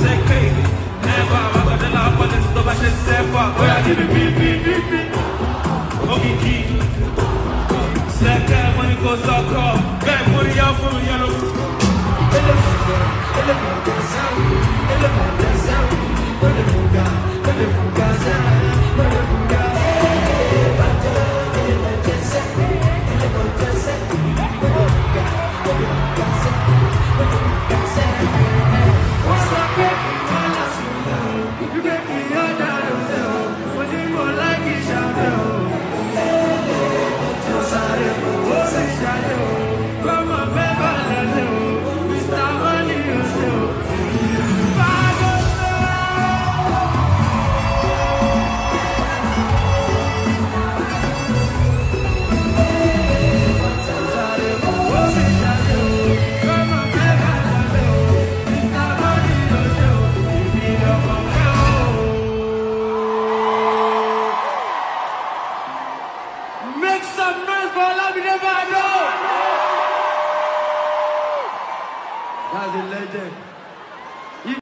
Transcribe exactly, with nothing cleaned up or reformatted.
Seke, never, I got the love for this stuff, I should step up. Oh, I give it beep, beep, beep, beep. Okay, key. Seke, money goes up, guy, money out for me, yellow. Make some noise for Olamide Badoo! That's a legend.